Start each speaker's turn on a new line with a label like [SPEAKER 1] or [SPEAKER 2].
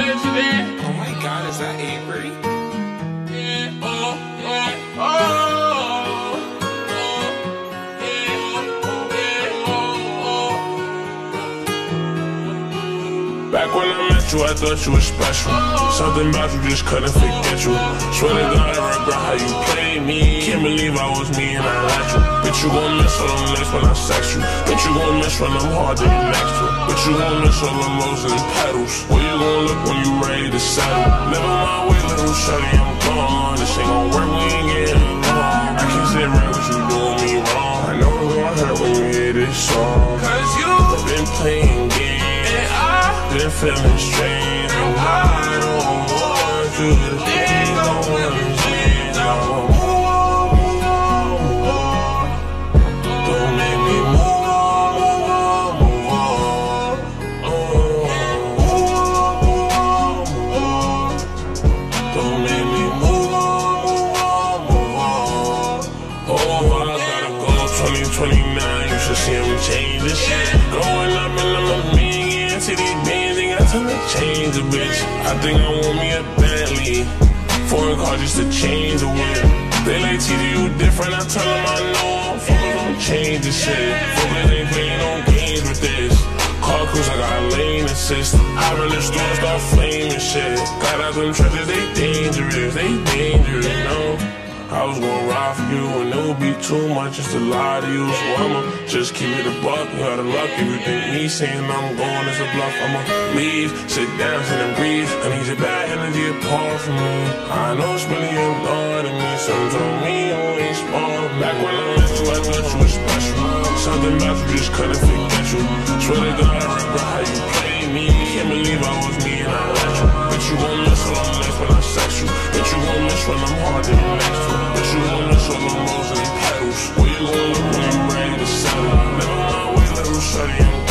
[SPEAKER 1] Oh my God, is that Avery?
[SPEAKER 2] Back when I met you, I thought you were special. Something about you just couldn't forget you. Swear to God, I regret how you played me. Can't believe I was me and I let you. Bitch, you gon' miss all them nights when I sex you. Bitch, you gon' miss when I'm hard to get next to. Bitch, you gon' miss all them lows and petals. Where you gon' look when you ready to settle? Never mind, wait, little shorty, I'm gone. This ain't gon' work, we ain't getting along. I can't sit right with you doing me wrong. I know it's gon' hurt when you hear this song. Cause you've been playing games. Been feeling strange, and I don't want you to think I wanna change. I want more. Don't make me move on, move on. Don't make me move on, move on. Oh, I gotta go 2029. You should see him change this shit. Growing up and I'm a million to these bands. Time to change a bitch. I think I want me a Bentley. Foreign car just to change the whip. They like TD, you different. I tell them I know. I'm focused on change this shit. Focus ain't playing no games with this. Car cruise, I got lane assist. I run the store, start flaming shit. Got out them treasures, they dangerous. They dangerous, you know. I was gonna ride for you and it would be too much just to lie to you. So I'ma just keep it a buck. You gotta luck if you think me saying I'm going is a bluff. I'ma leave, sit down, sit and breathe. I need your bad energy apart from me. I know it's really important to me. Something told me you ain't small. Back when I met you, I thought you were special. Something about you just couldn't forget you. Swear to God, I regret how you played me. Can't believe I was me and I let you. But you gon' miss all the nights when I sex you. But you gon' miss when I'm hard to get next to. But you gon' miss all the lows and petals. Where you gon' look when you ready to settle? Never mind, wait, little shorty, I'm